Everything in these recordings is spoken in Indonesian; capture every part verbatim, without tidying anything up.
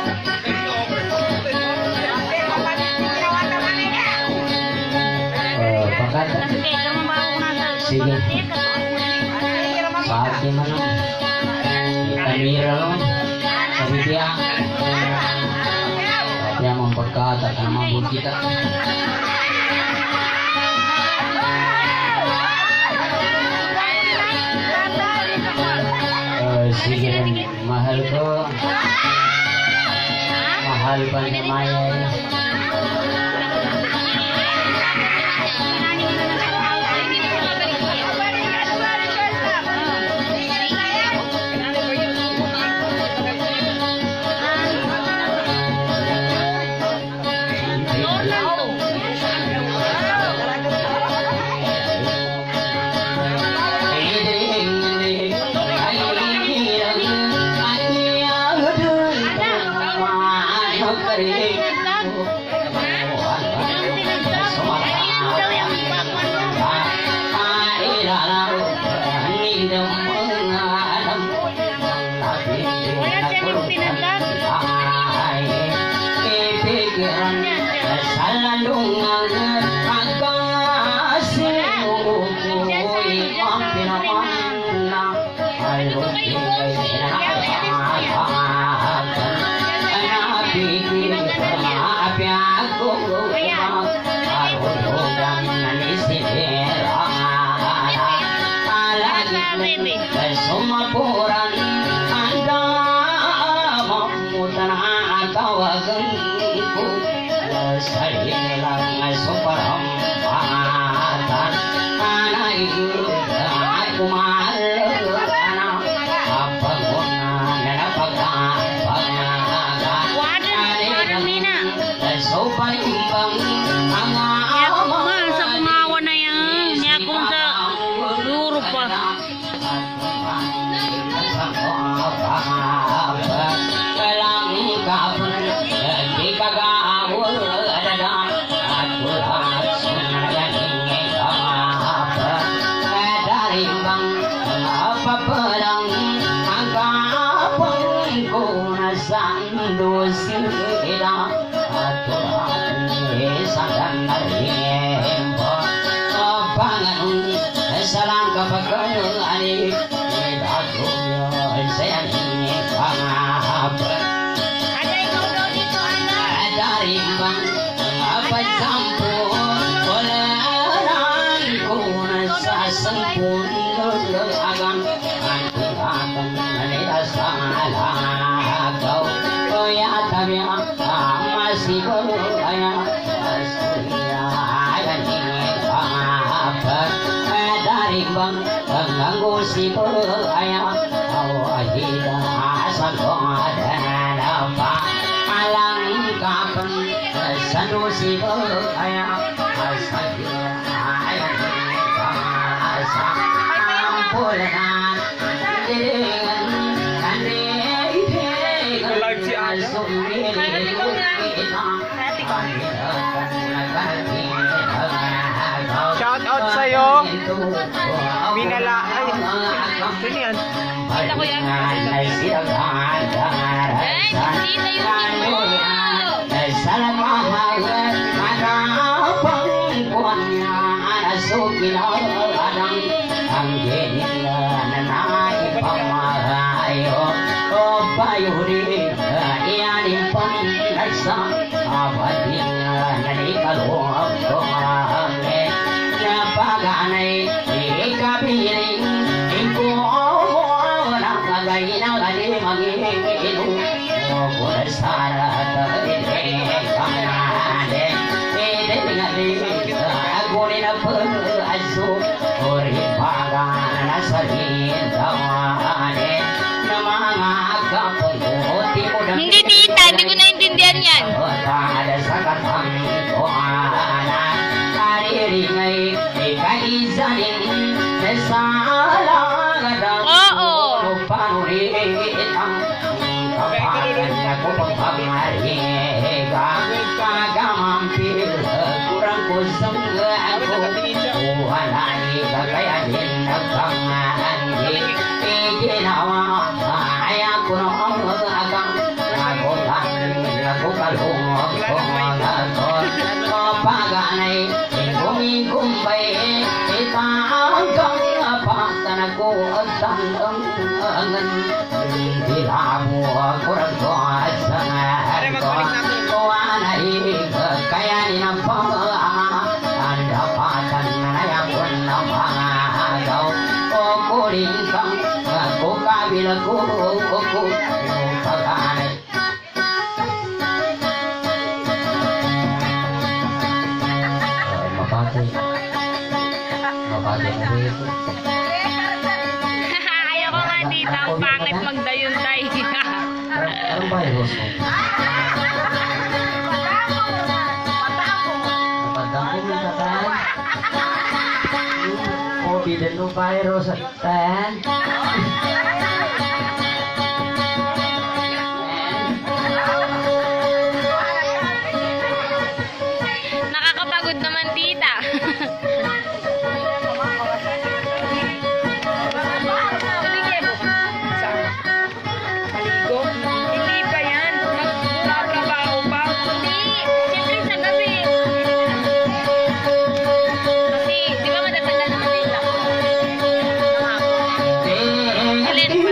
Sige. Saat gimana? Kita miralon. Sabi dia. Dia memperkata karena mampu kita. Sige, mahal ko. Mahal pa niya Maya. Shout out sa'yo. Minala. Ay, sino yan? Kita ko yan. Ay, kita yung hindi tita, hindi ko naintindihan yan. Oo. kurang kuasa kuanai kaya ni nampak anda padan naya pun nampak kau aku lingkang aku kabil aku aku pakai mapati mapati itu Ayaw ko nga dito. Ang pangit magdayuntay. Anong virus mo? Napadang ko minta tan. Covid no virus tan. Nakakapagod naman, tita. Hindi pa yan. Nagtrabaho pa. Hindi. Siyempre sa gabi. Kasi, di ba matatagal naman nila? Alin pa?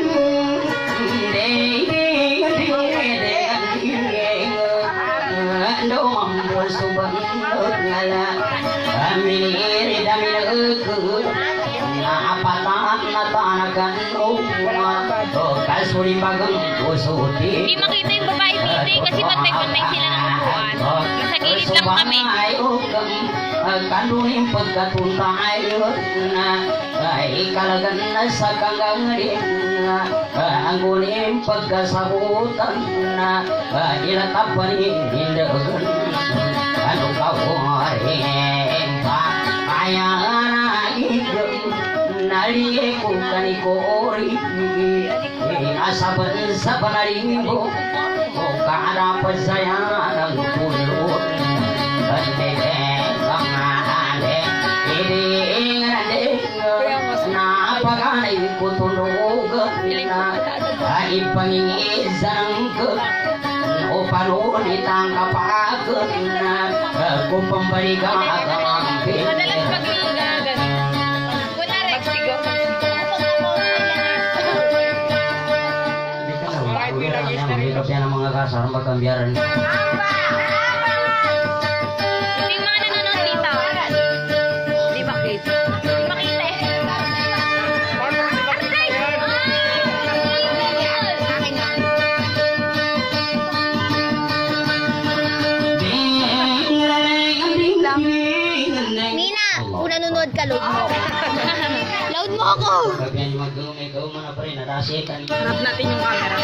Hindi makita yung babae dito kasi pantay-pantay sila ng upuan. Sa gilid lang kami. Kanduning pagkatuntay na ikalagan na sa kangangrin na ang guling pagkasabutan na ilatapan hindagan ano kawarin pa kaya na ito naliye ko kanikori asaban sa panarimbo o kaarapan saya ng pulot bandeng kamahale iring na paganay ko tunog na ay pangingizang ko o panunitang kapag na kung pambalikan ang Madalas pagliga. Kunwari, pagsigaw. Hirap yan ang mga kasar magkambiyaran. Hindi yung mga nanonood dito. Di ba, Kate? Di makita eh. Mina, kung nanonood ka, load mo. Load mo ako. Pagyan yung mag-umay ka umana pa rin, natasikan. Harap natin yung camera.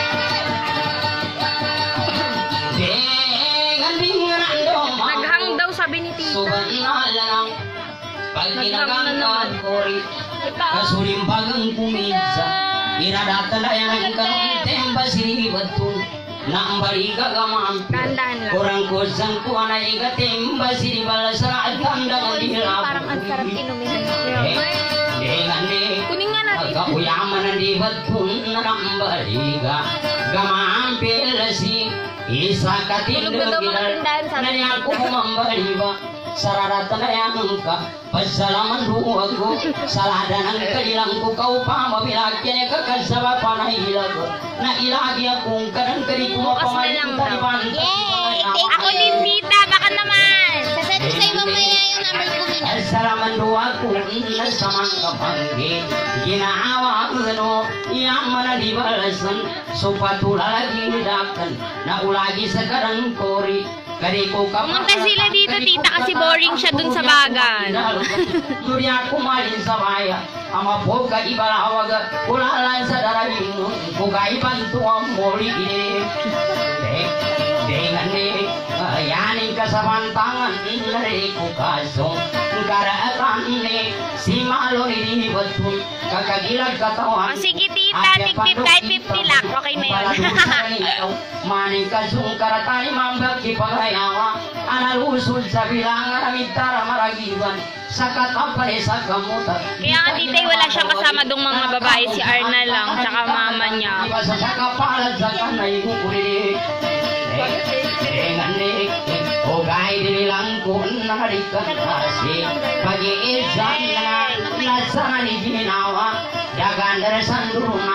Naghang daw sabi ni tita. Suban na lang pag ginagangan ko rin kasuling bagang kumidsa iradatan na yan ang kanong temba siribatun na ang baliga gamang Dahan-dahan lang. kurang kusang kuha na iga temba siribala sa aganda ng dilap Parang ang sarap inumin. dengan di Kunin nga natin. Kakuyaman ang dibatun na ang baliga gamang pilasi isa Tulog na daw mga tindahan, sabi na niya ko mambaliba sararata na yang ka pasalaman duwag ko salada ng kanilang kukaw pa mabilagyan ka kasaba pa na ilag na ilagi akong kanang kari ko Bukas na lang daw. Yay! Thank Ako din, tita. Baka naman. Sasabi sa'yo mamaya yung number ko, Mina. salaman duwag ko na samang kapanggi ginawa ano yang mana dibalasan supatula lagi dakan na ulagi sa karang kori kari ko Pumunta sila dito, tita, kasi boring siya dun sa bagan. Dunia kumalin sa baya ama po ka ibalawag ulalan sa darabing ko ka ibantu ang moli ini dengan ni yaning kasamantangan dari ko kasong karaan ni si malo ini betul kakagilag katawan O sige, tita. Tig-tip kahit fifty lang. Okay na yun. maning kasong karatay mambagi pagayawa analusul sa bilangan amitara maragiwan sa katapay sa kamutan Kaya nga, tita, wala siyang kasama dong mga babae. Si Arna lang, tsaka mama niya. Ibasa sa kapalat sa kanay kukuli dengan ni o gay dinilang kun narikan kasi pag-iisan na nasa ni ginawa dagan dari sandurunan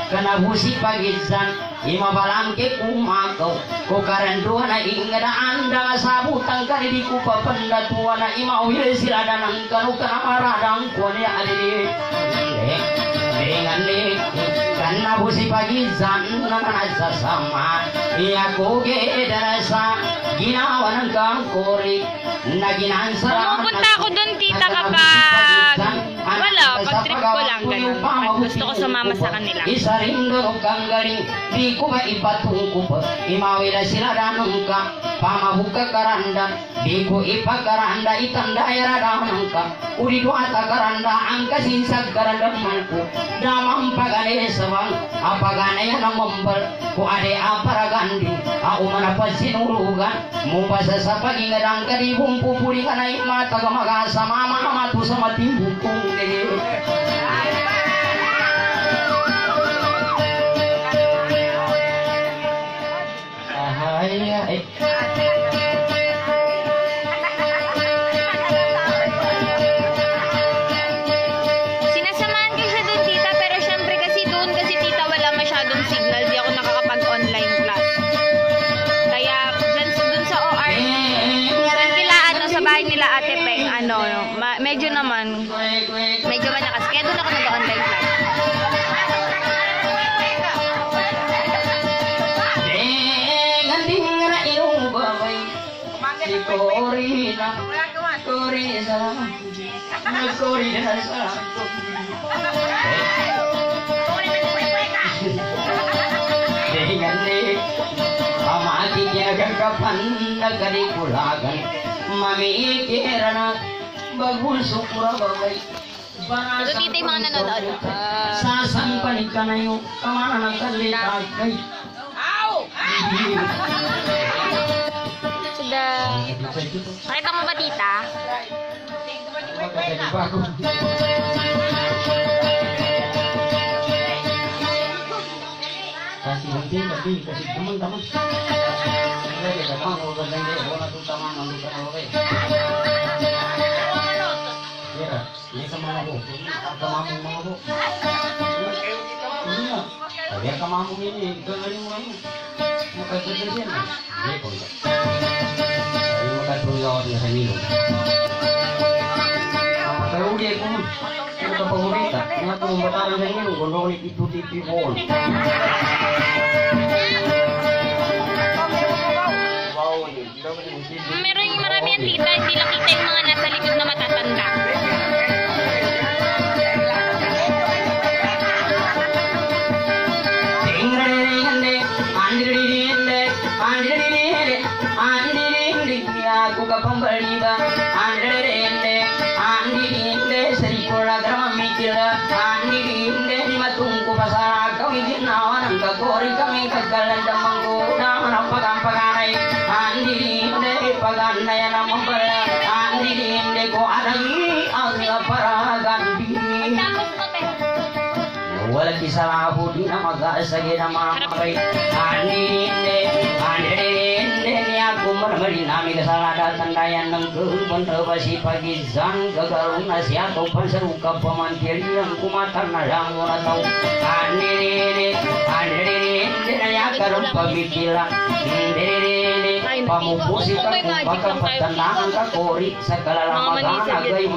kana busi pagizan ima balangke kumakaw ko karanduan na ingada anda sabutang kani di kupa pendatuan na ima uye sila danang kanu kana maradang kuani adili dengan nih karena busi pagizan na sasama iya koge darasa ginawan kang kori naginan sa Pumupunta ako doon, tita, kapag wala, pag trip ko lang, ganun. Pag gusto ko sumama sa kanila. Isa rin doon kang galing, di ko maipatungkup, imawi na sila danong ka, pamabuka karanda, di ko ipakaranda, itandaya danong ka, uli duata karanda, ang kasinsag karanda manku, damang pagane sabang, apagane yan ang mambal, ko ade aparagandi, ako manapan sinulugan, mubasa sa pagingadang karibong pupuli ka na mata ka mag-asama, mamatu sa matimbong kong dili. Ay, ay. Sinasamahan ko siya doon, tita, pero syempre kasi doon, kasi tita, wala masyadong signal, di ako nakakapag-online class. Kaya, dyan sa- doon sa O R, doon kila, ano, sa bahay nila Ate Peng, ano, ma- medyo naman, medyo malakas. Kaya doon ako nag-online class. Si Corina, Corina, Corina sa dengan ni amati kinagagapan nagkarikulagan mamikirana bagul sukura babay Ito, tita, yung mga nanonood. Ah. sasan panika na yung kamana nagkalitagay Sudah. Nakita mo ba, tita? Kasih nanti tapi kasih teman-teman. Ada di dalam orang yang dia orang tu taman malukan orang. Ya, ini sama aku. Kamu mau aku. Dia kamu ini dengerin kamu. Muka kerjaan. Dia kau. Ini muka tujuan dia sini. Kalau dia pun kita pemerintah, nak membatasi ini, kalau itu T V pun. Meron yung marami yan, tita. Hindi lang kita yung mga nasa likod na matatanda. Aku kapambali ba, andrende, andrende, serikola grama mikila, andrende di matungku pasara kau izin nawan angka kori kami kagalan damangku, nama pagang-paganai, andrende pagandaya nama bala, andrende ko adai agla paragandi. Wala kisah aku di nama gasa ge nama makai, andrende, andrende ni aku menemani nami kesalahan tandayan nang kebenar basi pagi zang gagal nasihat atau penseruka pemantir yang kumatan nadang orang tahu andrende, andrende naya karum pamikiran, andrende pamupusi kaku bakal pertendangan kakori segala lama kana gay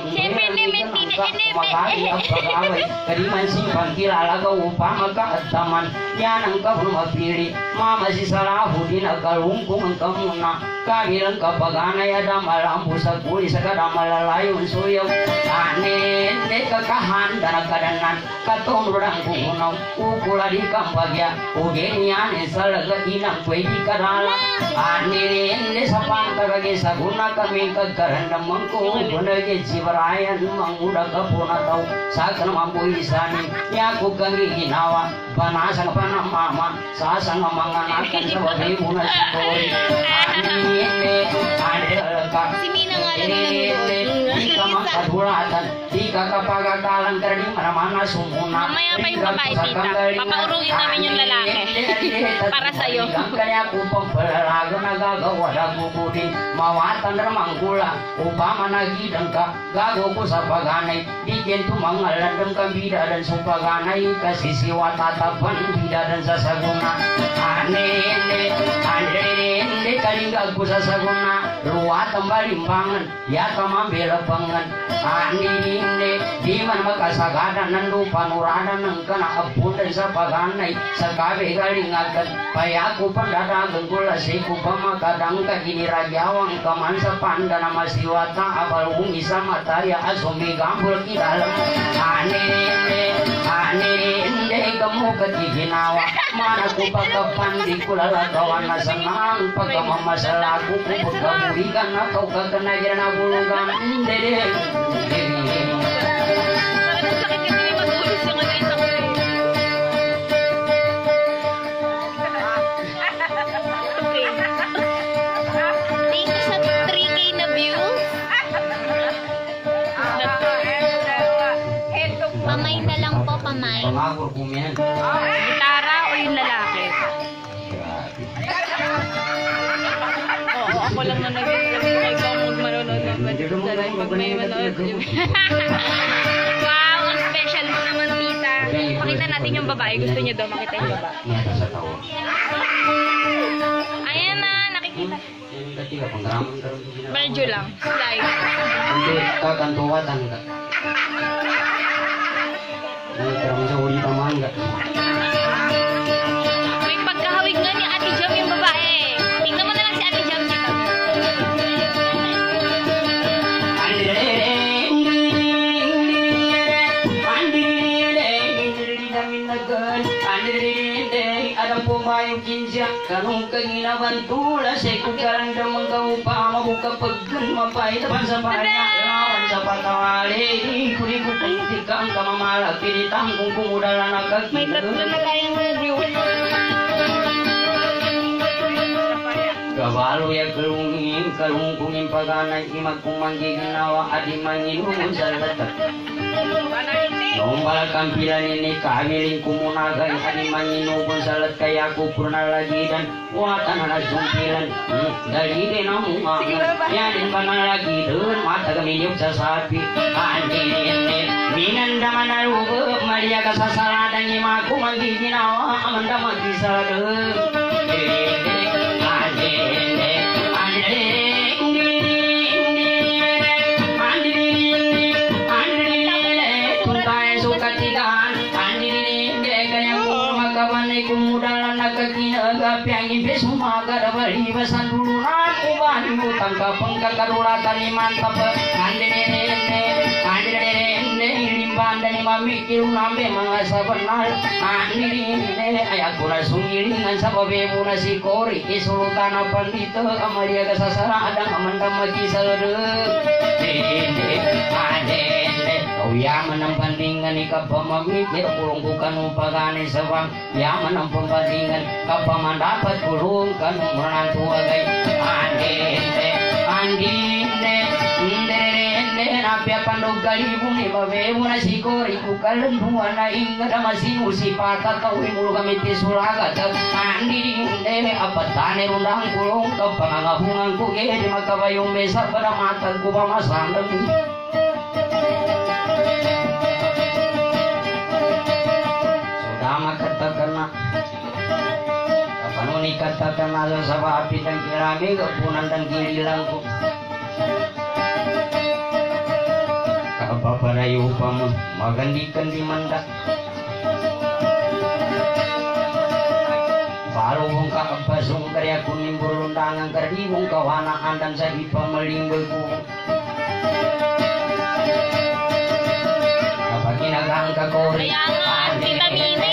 makai apa kawai kadiman simpan kila laga upama ka ataman yanang ka pili mama si Salahuddin akalungkung kamuna kagilang kapagana ya damalampu sa kuli sa kadamalayun suyaw anende kakahan dan kadanan katong rang kunaw ukula di kampagya ugenian salaga inang kwe di kadala anende sa pangkagagi sa guna kami kagkarandam mangko bunagi sibarayan manguda kapunataw sa kanamampu isani yaku kami ginawa panasang panamama sasang mga nakan sa wagi muna si Tori anende adelaka Si Mina nga lang nanonood. di ka makadulatan di ka kapagagalang kardi mana-mana sumuna Mamaya pa yung babae, tita. Papaurungin namin yung lalaki. Para sa'yo. kaya ako pampalalaga na nagagawa dagugudin mawatan ramang gula upama nagidang ka gago ko sa paganay di kento mangalandam ka bida dan sumpaganay kasi siwa tatapan bida dan sa saguna ane ane ane ane kalingag ko sa saguna ruwa tambalimbangan ya kamambela pangan ane ane di man makasagadan ng lupa nuradan ng kanaapun dan sa paganay sa kabe galingagan kaya ako pandadagang gula si ko pamakadang ka giniragyawang kaman sa panda na masiwata abalung isa mataya asumigambol kidalam ane ane ane ane kamu katiginawa mana ko pagkapandi ko lalagawan na sanang pagkamamasalako ko pagkabuhigan na kau kaganagyan na bulugan dede pamagor kumihan. Gitara o yung lalaki? Oo, ako lang na nag-try ko mag-manonood ng pag may manood. Wow, ang special mo naman, tita. Pakita natin yung babae. Gusto niya daw makita yung babae. Ayan na, nakikita. Medyo lang. Slide. Hindi, kakantuwatan ka. Terang sa uli tamaan ka. May pagkahawig nga ni Ate Jam yung babae. Tingnan mo na lang si Ate Jam dito. Adam pumayong kinsya kanong kaginawan tula sa ikugarang damang kaupa mabuka paggan mapay tapan sa banya ilawan sa patawali kuri ko pangtikang kamamala pinitang kung kumudala na May tatlo na tayong review. Kabalo ya kalungin kalungkungin paganay imag kumanggiginawa adi manginungon sa latat Nombal kampilan ini kamiling kumunagay ani manginubon salat kaya ko purna lagi dan watan na sumpilan dari din ang mga yan ba na lagi doon mata kamilip sa sapi andin minanda manalugo Maria ka sa saladan ni maku manggiginawa amanda magkisado kumudalan nagkakinaga piangin besumagara balibasan dulunan ubani utang kapang kakarulatan ni mantap andene andene limban dan mamikir nambe mga sabanal andene ayat pula sungiringan sa babe muna si kori isulutan pandito amalia kasasara adang amandam magisalade dene andene kau yaman ang pandingan ikapamamikir pulong bukan upagani sabang yaman ang pembandingan kapag dapat kulong kanong menantu agay andine andine ndene napya pandog galibong ni babe mo na sikori kukalanduan na ingada masinu si pata kawin mulo kami tisulagat andine apatane rundang kulong kapangangahungan ko gede makabayong mesa pada matag ko pamasandang katakan kapan ni katakan ada sabah api dan kirami kepunan dan girilangku apa pada yupamu magandikan di mandak baru bungka abasung karya kuning berundangan kardi bungka wanaan dan sahi pamelinggulku kapag kinagang kakori Andine,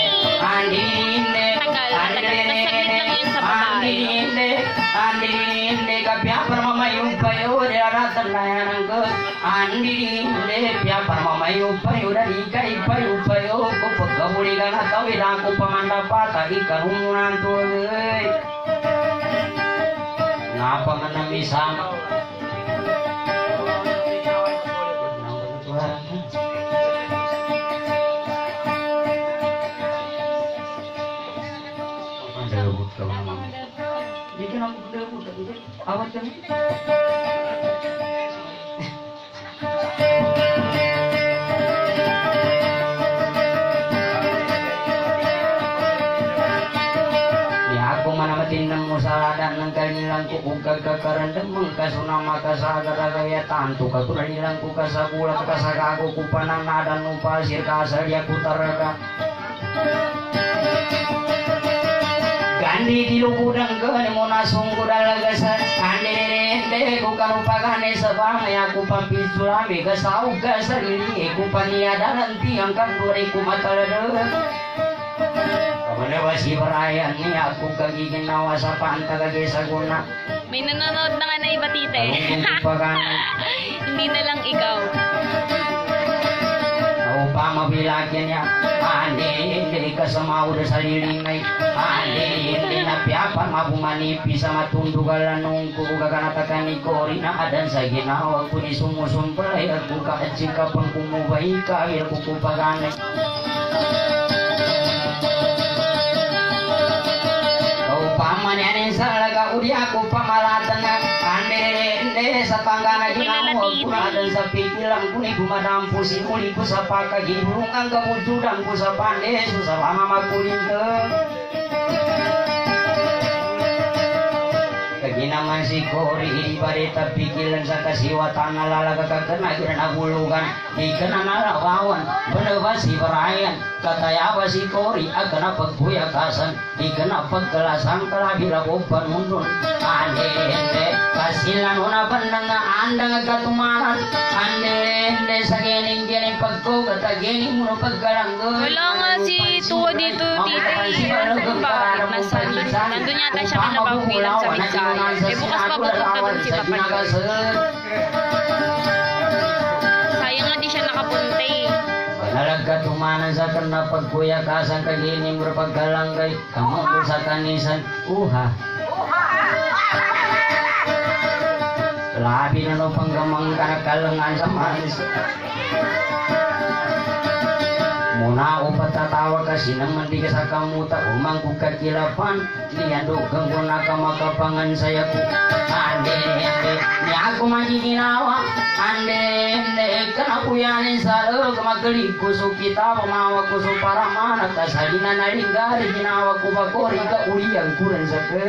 andine, andine, kapya parmamayung payo daratan layanang ke, andine, kapya parmamayung payo dari kai payo payo, ko pagkabuli ka na tawid ako pamandapata ikan humunan tuloy. Ngapa nga namisama? Di Bikin aku udah udah awat kan. Tinang musaladan ng kanilang kukugag kakarandang mengkasuna makasagara gaya tanto katulanilang kukasagulat kasagago kupananadan upasir kasalya kutaraga Gandhi dilukudang gani monasung kudalagasan Andi nende kukarupagane sabang ya kupampisulami kasau kasarili kupaniadalan tiang kanduri kumatalada Mana basi perayaan ni aku kagiging nawa sa panta kagi sa guna. May nanonood na nga na iba tite. Hindi na lang ikaw. Ako pa mabilagyan niya. Andi, hindi ka sumawad sa lilingay. Andi, hindi na piyapan mabumanipi sa matundugalan nung kukugaganatakan ni Cory na adan sa ginawa ko ni sumusumpalay at kukaadjika pang kumubay ka ay kukupaganay. Pamanyanin sa laga udi ako pamalatan na ande sa panggana ginawa ko na dan sa pikilang ko ni gumadampo sinuli ko sa pagkagibulong ang gabududan ko sa pande sa lama magkulin ka kaginaman si Cory ibarita pikilan sa kasiwatan na lalaga kagana kira nagulugan di ka na nalawawan benewa si Brian katayawa si Cory agak na pagpuyakasan di ka na pagkalasan kalabira ko panundun ande ende kasilan una bandang na andang katumaran ande ende sa gening-gening pagko katagening mo pagkalanggo Wala nga si Tuwa dito tite. Bakit nasa nandun yata siya kinapawilan sa Midsay. Eh bukas pa pupunta dun si Papa Lord. Sayang nga di siya nakapunta eh. Panalagka tumanan sa kanda pagkuyakasan kagining mo pagkalanggay kamong sa kanisan uha labi na no panggamang kanakalangan sa manis muna o patatawa kasi naman di ka sa kamuta umang kukakilapan niyandugang ko na ka makapangan saya ko ande ande ni ako magiginawa ande ande kanapuyanin sa log magalig ko so kita pamawa ko so para mana kasalina na ringgari ginawa ko bakori ka uliang kuran sa ke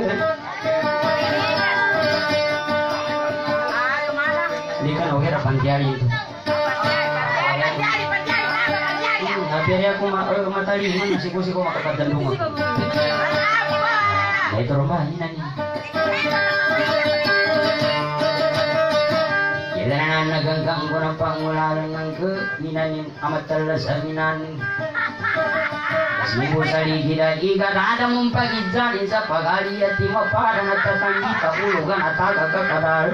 di ka na uhera pangyari ito biar aku matali man siko-siko makakadalungan. Na ito rumah ini nani. Kailan na naganggang ko ng pangulalan ng minanin amat talas aminan. Sibo sa ligida iga nada mong pagidjanin sa pagali at di maparang at tatanggi kapulugan at agakakadal.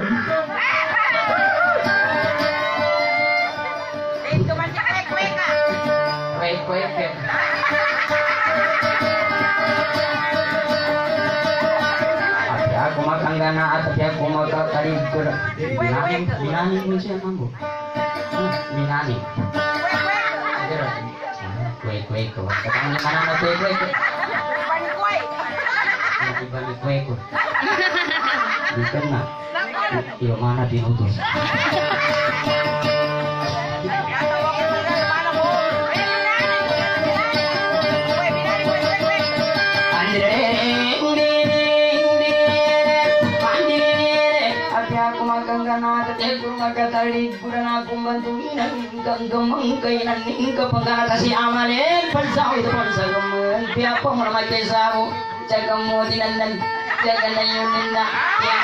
Kwek-kwek Tapi aku makan gana tapi aku makan karib kuda Binanin, binanin mo siya mambo Binanin Kwek-kwek ko Katang naman na kwek-kwek Ibalik-kwek ko Bukan na Iyo mana dinutus Magkatalig ko na akong bantuin hanggang gamang kainan hingga pagkakata si Amalin pansaw ito pansagamon piya pa mo na magkaysa mo tsaga mo dinandan tsaga na yun na ya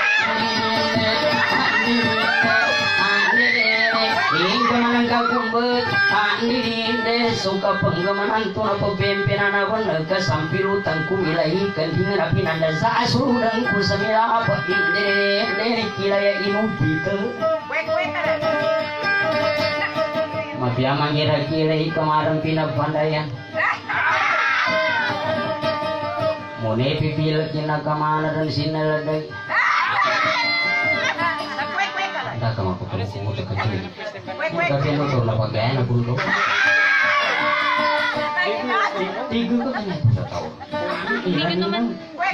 hingga manang kagumbet andirinde suka penggamanan tu na pabempenan abon nagkasampirutan kumilahikan hinga pinanda sa asurang ku samila apa indire indire kilaya inubita Mabiyamang kira-kira kamarang pinapandayan Mune pipil kinakamana dan sinaladay Hindi ka mapapalukumuta ka dyan Hindi ka pinutol na pagaya na buldo Tigo ka kanya sa tao Hindi ko naman...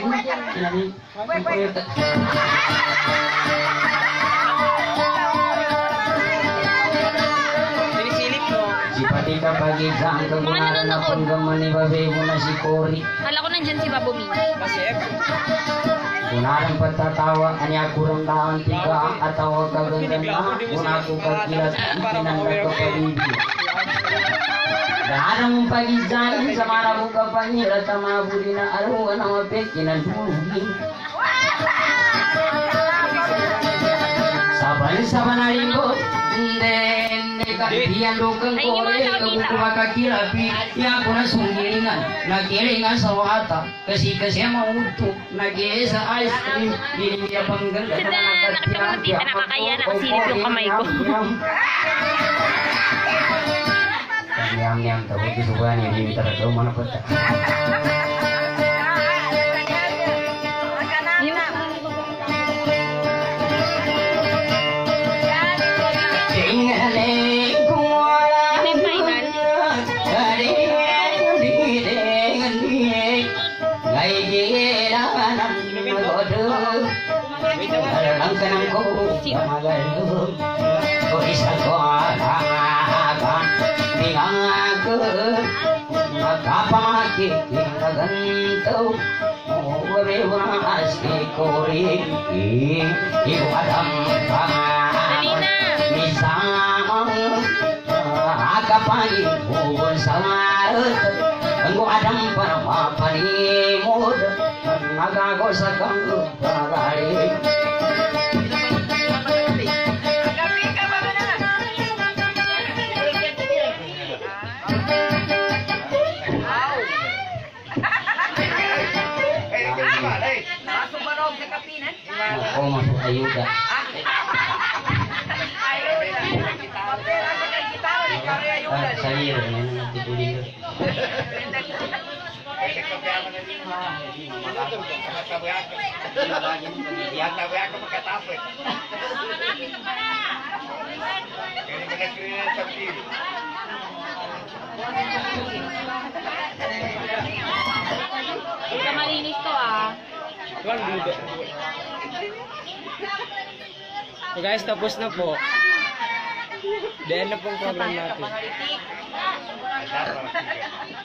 Sinisilip mo. Si pati kapag isang kagunaran na panggaman ni babe mo na si Cory. Kala ko nandyan si Babo Ming. Masip. Kunarang pagtatawa, anya kurang daan tika ang atawa kaganda na, kuna ko kagilat, ikinanda ko pabibig. Daan mong pag-izain sa marabong kapanyira, tamabuli na arawan ang mapit, kinalulugin. Saban-saban na rin ko, then, nekahiyan lukang Ay, yung ko, mga eh, nakakita. kabukuha kakirapi, ya ko na sunggilingan, nagilingan sa wata, kasi kasi mauto, nag sa ice cream, hindi pang ganda Tada, nakapagpapatita, nakakaya, nakasilip yung kamay ko. Yang yang tahu itu suka nih di mitra tahu mana peta. Kapamaki ganto ore wanas kori ibu adam Alina. misang akapai bubun samarut anggo adam parama parimud nagago sakang bagari Ako masuk ayuda. Ah, sayur, ini nanti kulit. Ito malinis to ah. Tuan dito. So guys, tapos na po. Dahil na pong program natin.